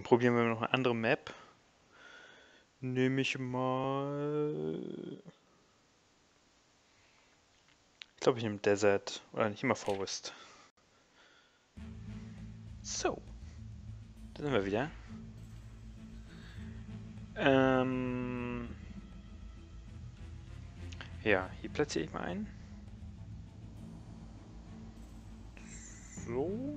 Dann probieren wir noch eine andere Map. Nehme ich mal... Ich glaube, ich nehme Desert. Oder nicht immer Forest. So. Da sind wir wieder. Ja, hier platziere ich mal ein. So.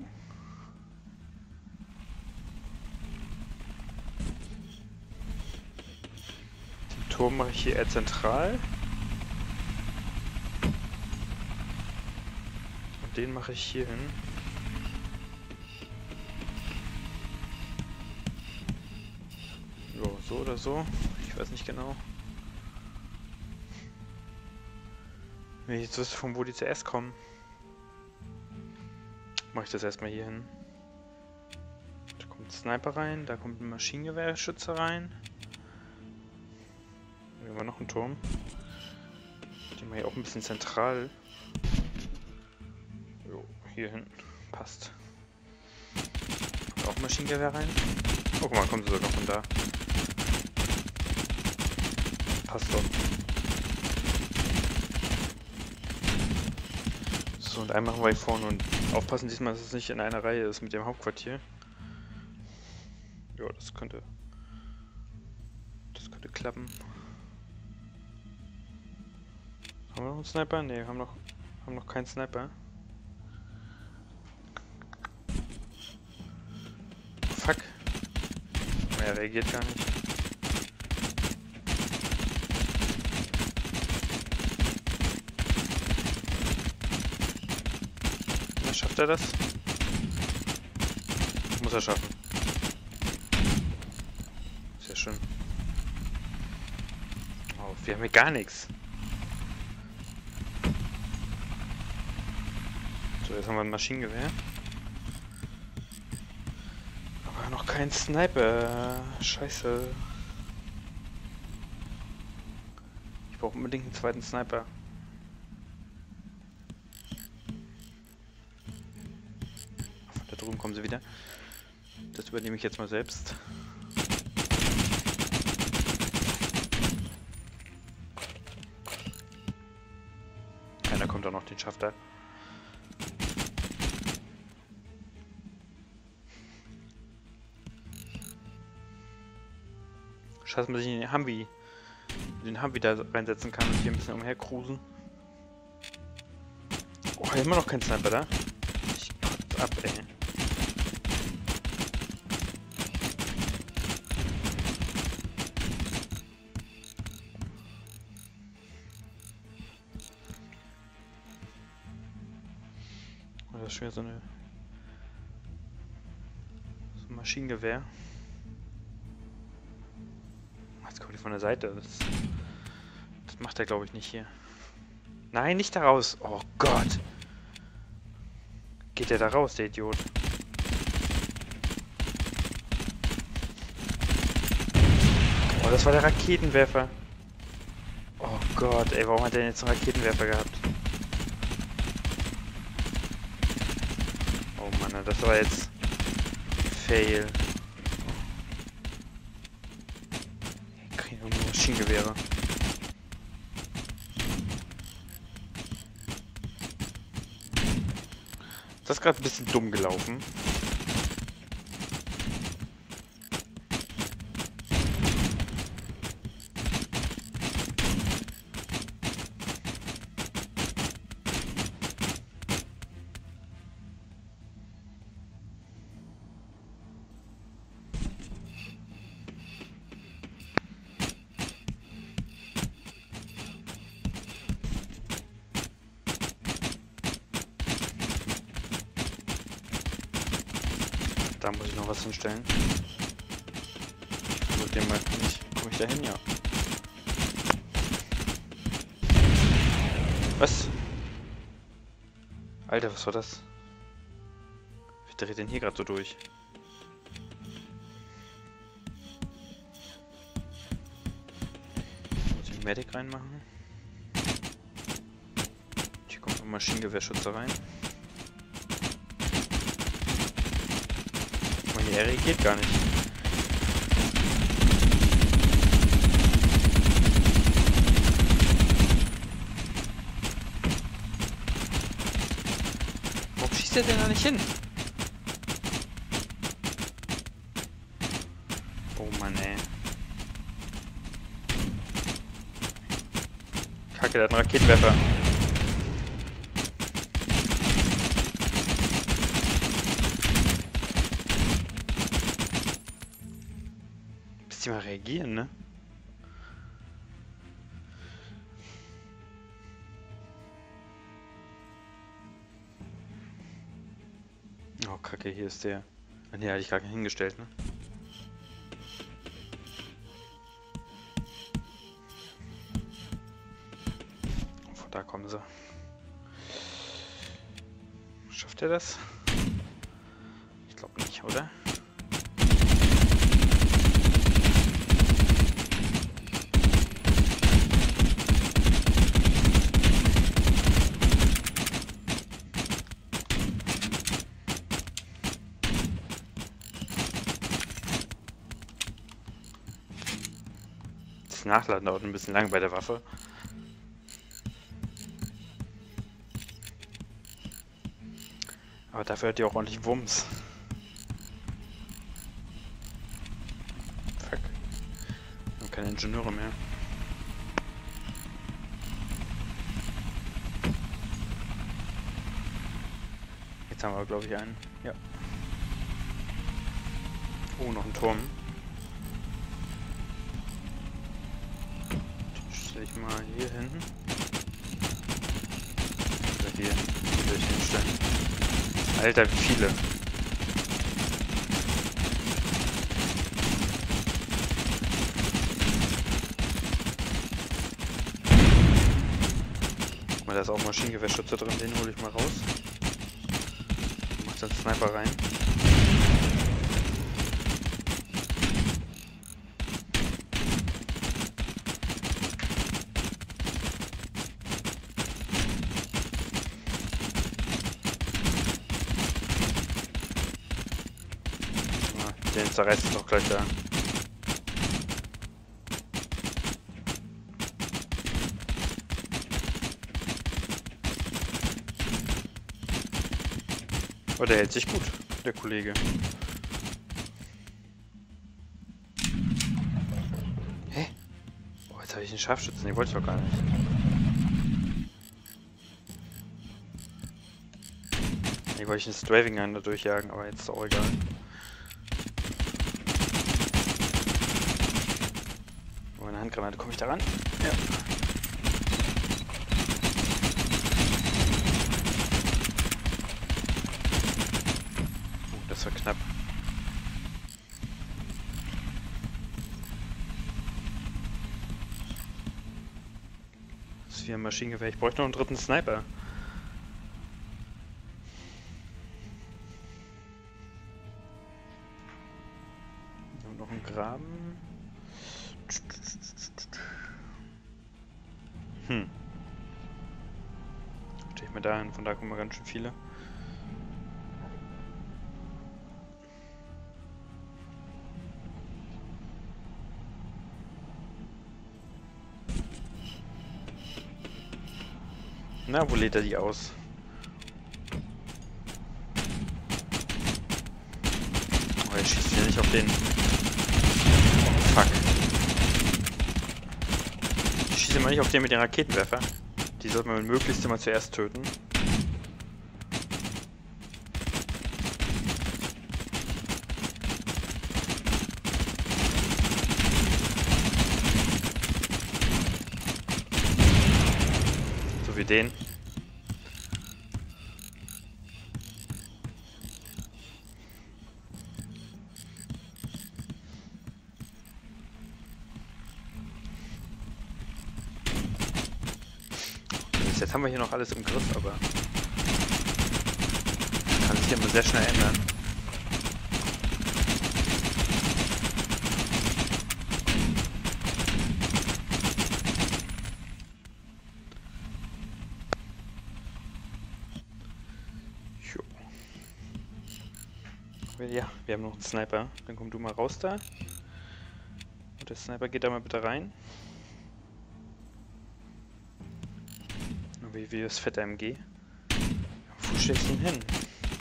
Den Turm mache ich hier eher zentral. Und den mache ich hier hin. So oder so. Ich weiß nicht genau. Wenn ich jetzt wüsste, von wo die zuerst kommen, mache ich das erstmal hier hin. Da kommt ein Sniper rein, da kommt ein Maschinengewehrschütze rein. Hier haben wir noch einen Turm. Den mache ich auch ein bisschen zentral. Jo, hier hin. Passt. Kommt auch ein Maschinengewehr rein. Oh, guck mal, kommt sogar von da. Passt doch. So, und einen machen wir hier vorne und aufpassen diesmal, dass es nicht in einer Reihe ist mit dem Hauptquartier. Ja, das könnte klappen. Haben wir noch einen Sniper? Ne, haben noch keinen Sniper. Fuck. Er reagiert gar nicht. Na, schafft er das? Muss er schaffen. Sehr schön. Oh, wir haben hier gar nichts. So, jetzt haben wir ein Maschinengewehr. Aber noch kein Sniper. Scheiße. Ich brauche unbedingt einen zweiten Sniper. Von da drüben kommen sie wieder. Das übernehme ich jetzt mal selbst. Einer kommt auch noch, den schafft er. Scheiße, dass ich den Humvee da reinsetzen kann und hier ein bisschen umhercruisen. Oh, immer noch kein Sniper da. Ich kotze ab, ey. Oh, das ist schon wieder so ein Maschinengewehr. Jetzt kommt die von der Seite. Das macht er, glaube ich, nicht hier. Nein, nicht da raus. Oh Gott. Geht der da raus, der Idiot? Oh, das war der Raketenwerfer. Oh Gott, ey, warum hat der denn jetzt einen Raketenwerfer gehabt? Oh Mann, das war jetzt Fail. Maschinengewehre. Das ist gerade ein bisschen dumm gelaufen. Da muss ich noch was hinstellen. Mit dem mal nicht. Komme ich da hin? Ja. Was? Alter, was war das? Wie dreht denn hier gerade so durch? Muss ich Medic reinmachen? Hier kommt noch Maschinengewehrschütze rein. Er reagiert gar nicht. der denn da nicht hin? Oh Mann, ey. Kacke, der hat einen Raketenwerfer. Bis die mal reagieren, ne? Oh, Kacke, hier ist der. Ah, ne, hatte ich gar nicht hingestellt, ne? Von da kommen sie. Schafft er das? Ich glaube nicht, oder? Das Nachladen dauert ein bisschen lang bei der Waffe. Aber dafür hat die auch ordentlich Wumms. Fuck. Wir haben keine Ingenieure mehr. Jetzt haben wir, glaube ich, einen. Ja. Oh, noch ein Turm. Den stelle ich mal hier hin. Oder hier. Hier will ich hinstellen. Alter, wie viele. Guck mal, da ist auch Maschinengewehrschütze drin, den hole ich mal raus. Macht den Sniper rein. Den zerreißt es auch gleich da. Oh, der hält sich gut, der Kollege. Hä? Oh, jetzt habe ich einen Scharfschützen, den wollte ich doch gar nicht. Hier wollte ich einen Stravinger da durchjagen, aber jetzt ist auch egal. Eine Handgranate, komme ich da ran? Ja. Das war knapp. Das ist wie ein Maschinengewehr. Ich bräuchte noch einen dritten Sniper. Und noch einen Graben. Stehe ich mir da hin, von da kommen wir ganz schön viele. Na, wo lädt er die aus? Oh, er schießt ja nicht auf den. Oh, fuck. Ich schieße mal nicht auf den mit den Raketenwerfer. Die sollte man möglichst immer zuerst töten. So wie den. Jetzt haben wir hier noch alles im Griff, aber kann sich hier immer sehr schnell ändern. Jo. Ja, wir haben noch einen Sniper. Dann komm du mal raus da. Und der Sniper geht da mal bitte rein. Wie das fette MG. Wo stelle ich ihn hin?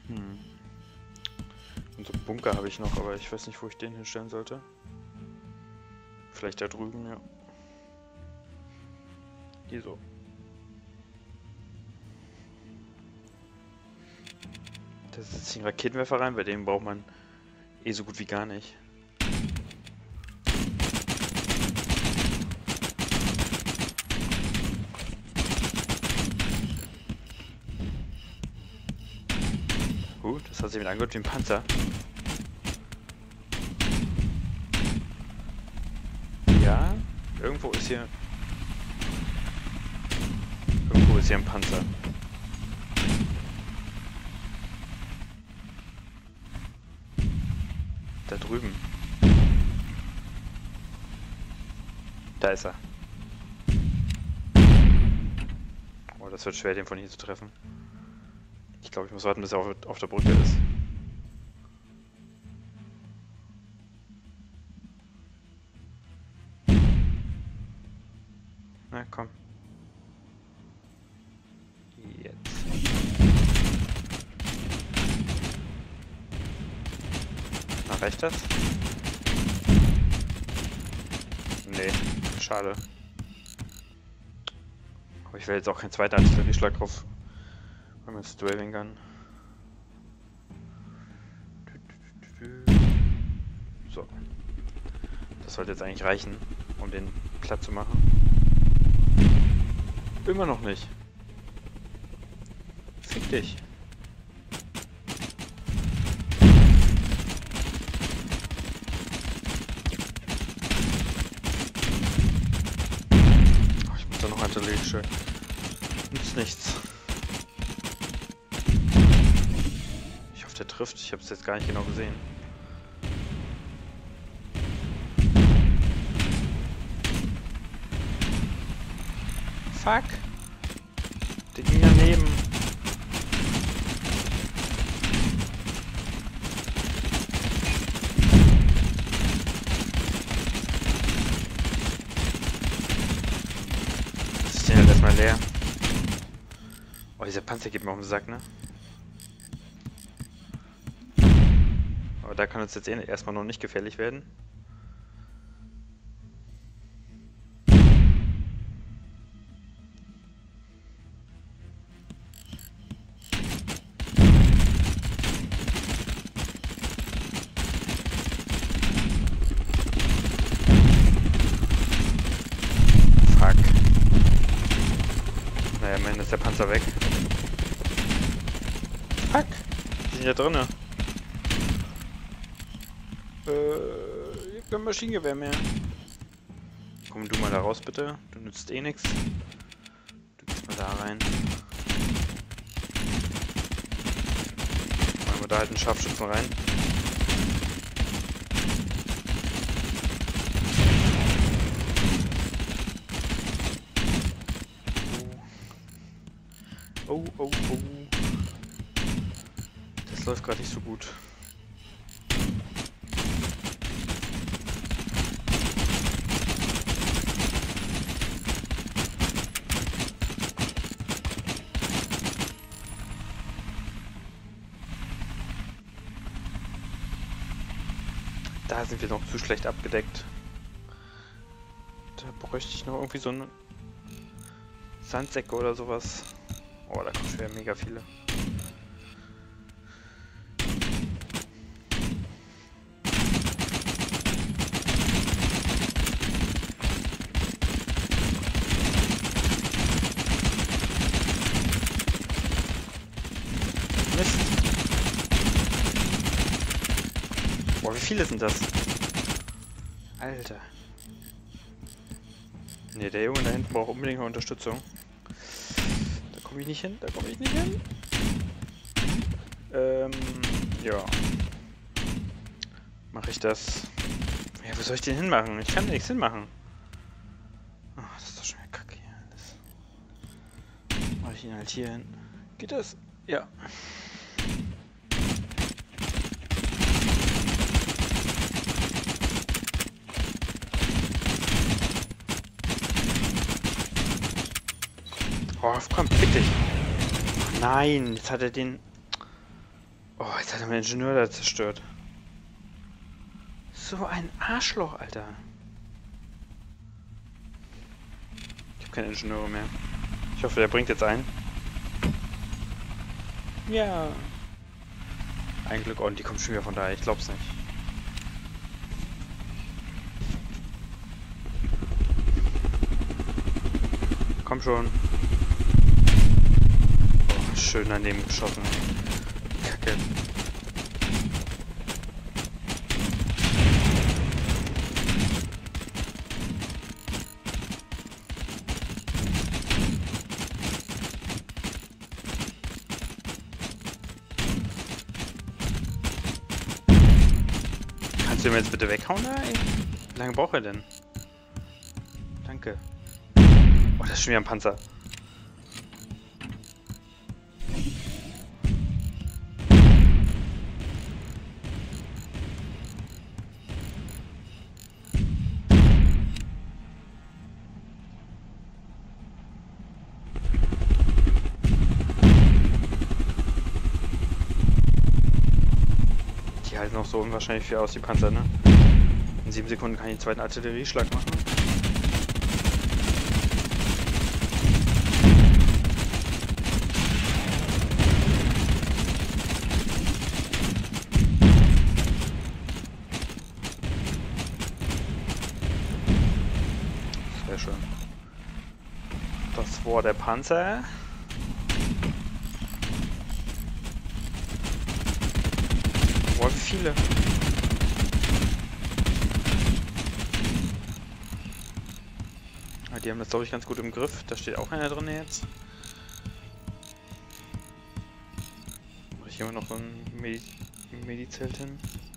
Hm. Und so einen Bunker habe ich noch, aber ich weiß nicht, wo ich den hinstellen sollte. Vielleicht da drüben, ja. Hier so. Da sitzt ein Raketenwerfer rein, bei dem braucht man eh so gut wie gar nicht. Das hat sich mit angehört wie ein Panzer. Ja, irgendwo ist hier ein Panzer. Da drüben. Da ist er. Oh, das wird schwer, den von hier zu treffen. Ich glaube, ich muss warten, bis er auf der Brücke ist. Na, komm. Jetzt. Na, reicht das? Nee, schade. Aber ich will jetzt auch keinen zweiten Artillerieschlag drauf. Wenn man jetzt Dwelling Gun. So. Das sollte jetzt eigentlich reichen, um den platt zu machen. Immer noch nicht. Fick dich. Oh, ich muss da noch Artillerie. Nützt nichts. Ich hoffe, der trifft. Ich habe es jetzt gar nicht genau gesehen. Fuck. Die ging daneben. Das ist ja erstmal leer. Oh, dieser Panzer geht mir auf den Sack, ne? Aber da kann uns jetzt erstmal noch nicht gefährlich werden. Immerhin ist der Panzer weg. Fuck! Die sind ja drinne. Ich hab kein Maschinengewehr mehr. Komm du mal da raus bitte. Du nützt eh nix. Du gehst mal da rein. Machen wir da halt einen Scharfschützen rein. Oh, oh, oh. Das läuft gerade nicht so gut. Da sind wir noch zu schlecht abgedeckt. Da bräuchte ich noch irgendwie so eine Sandsäcke oder sowas. Oh, da kommen schon mega viele. Mist. Boah, wie viele sind das? Alter. Ne, der Junge da hinten braucht unbedingt noch Unterstützung. Da komme ich nicht hin, da komme ich nicht hin. Ja. Mache ich das. Ja, wo soll ich den hinmachen? Ich kann da nichts hinmachen. Oh, das ist doch schon wieder kacke hier alles. Mache ich ihn halt hier hin. Geht das? Ja. Oh, komm, fick dich. Oh nein, jetzt hat er den... Oh, jetzt hat er meinen Ingenieur da zerstört. So ein Arschloch, Alter. Ich habe keine Ingenieure mehr. Ich hoffe, der bringt jetzt einen. Ja. Ein Glück. Oh, und die kommt schon wieder von daher. Ich glaub's nicht. Komm schon. Oh, schön daneben geschossen. Kacke. Kannst du mir jetzt bitte weghauen, ey? Wie lange braucht er denn? Danke. Oh, das ist schon wieder ein Panzer. Die halten auch so unwahrscheinlich viel aus, die Panzer, ne? In 7 Sekunden kann ich den zweiten Artillerieschlag machen. Sehr schön. Das war der Panzer. Boah, wie viele. Die haben das, glaube ich, ganz gut im Griff. Da steht auch einer drin jetzt. Mache ich immer noch ein Medizelt hin.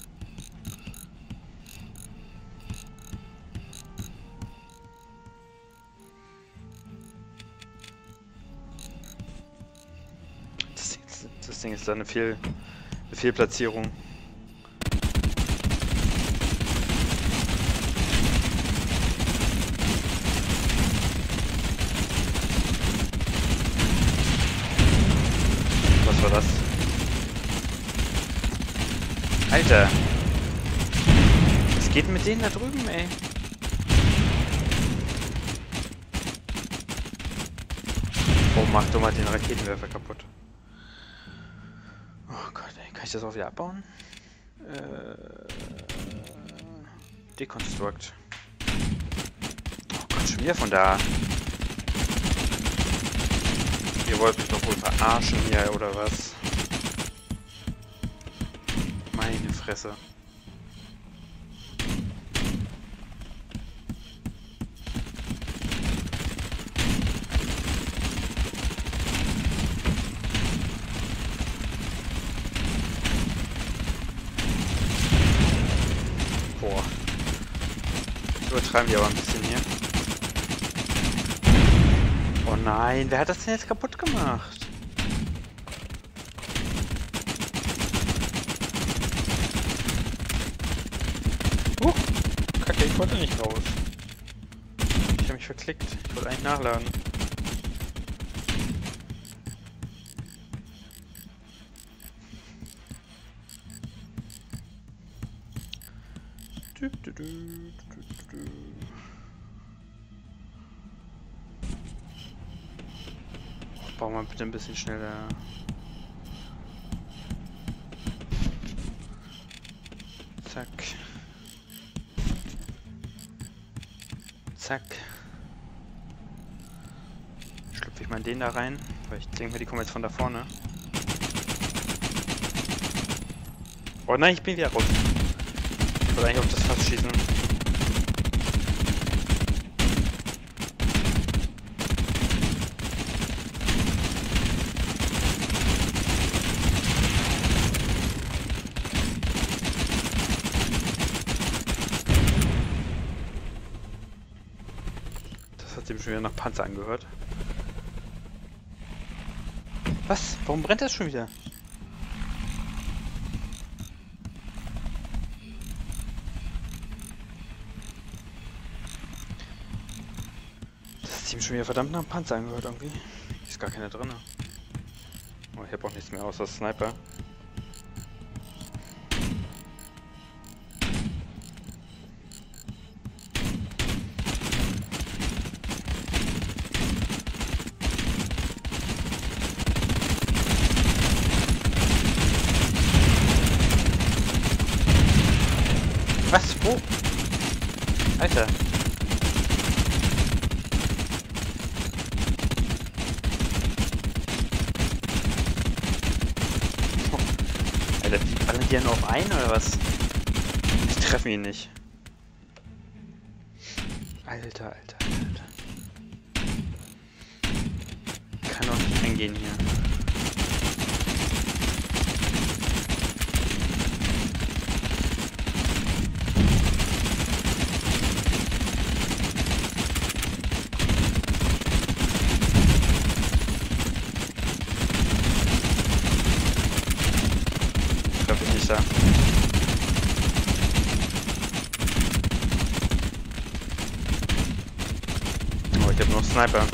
Das Ding ist da eine Fehlplatzierung. Was war das? Alter! Was geht denn mit denen da drüben, ey? Oh, mach doch mal den Raketenwerfer kaputt. Oh Gott, ey. Kann ich das auch wieder abbauen? Deconstruct. Oh Gott, schon wieder von da. Ihr wollt mich doch wohl verarschen hier, oder was? Meine Fresse. Boah. Übertreiben die aber ein bisschen hier. Oh nein, wer hat das denn jetzt kaputt gemacht? Kacke, ich wollte nicht raus. Ich habe mich verklickt. Ich wollte eigentlich nachladen. Bauen wir bitte ein bisschen schneller. Zack. Zack. Schlüpfe ich mal in den da rein, weil ich denke mir, die kommen jetzt von da vorne. Oh nein, ich bin wieder raus. Ich wollte eigentlich auf das Fass schießen. Das hat sich schon wieder nach Panzer angehört. Was? Warum brennt das schon wieder? Das Team schon wieder verdammt nach Panzer angehört irgendwie. Ist gar keiner drin. Oh, ich habe auch nichts mehr außer Sniper. Oh! Alter! Alter, die ballern die ja nur auf einen oder was? Die treffen ihn nicht. Alter, Alter, Alter. Kann doch nicht eingehen hier. Treffe ich nicht da. Oh, ich hab noch Sniper.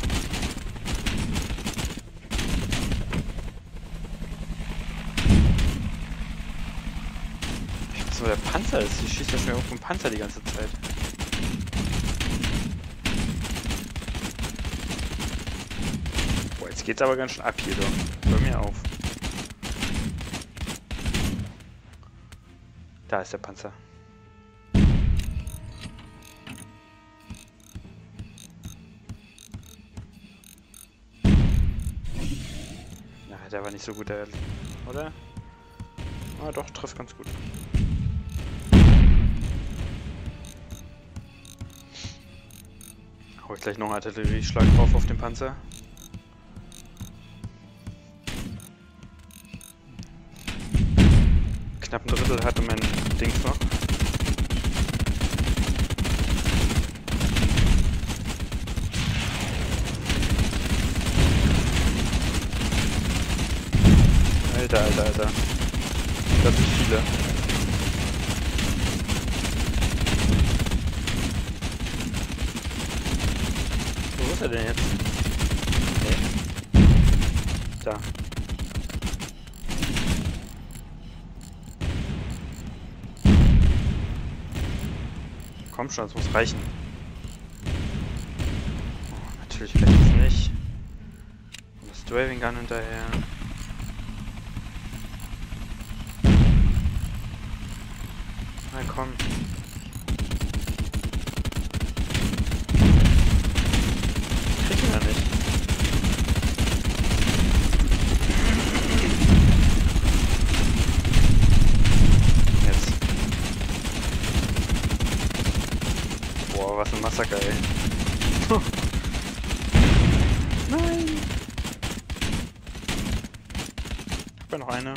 Ich weiß, wo der Panzer ist. Die schießt ja schon auf den Panzer die ganze Zeit. Boah, jetzt geht's aber ganz schön ab hier, doch. Hör mir auf. Da ist der Panzer. Ja, der war nicht so gut, oder? Ah, doch, trifft ganz gut. Hau ich gleich noch einen Artillerieschlag drauf auf den Panzer. Knapp ein Drittel hatte mein Dings noch. Alter, Alter, Alter. Das sind viele. Wo ist er denn jetzt? Okay. Da. Komm schon, das muss reichen. Oh, natürlich reicht es nicht. Und das Driving Gun hinterher. Na komm. Krieg ihn ja nicht. Jetzt. Boah, was ein Massaker, ey. Nein! Ich hab ja noch eine.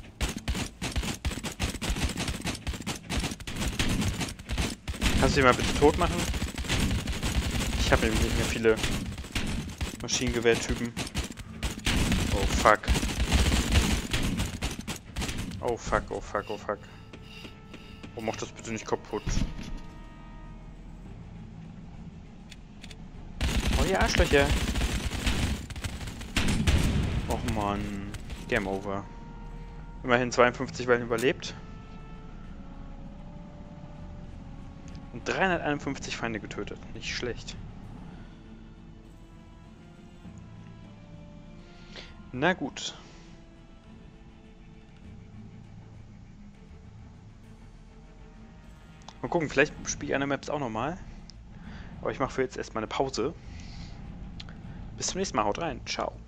Kannst du die mal bitte tot machen? Ich habe nämlich nicht mehr viele Maschinengewehrtypen. Oh fuck. Oh fuck, oh fuck, oh fuck. Oh, mach das bitte nicht kaputt. Oh, ihr Arschlöcher. Och man. Game over. Immerhin 52 Wellen überlebt. Und 351 Feinde getötet. Nicht schlecht. Na gut. Mal gucken, vielleicht spiele ich eine Maps auch nochmal. Aber ich mache für jetzt erstmal eine Pause. Bis zum nächsten Mal. Haut rein. Ciao.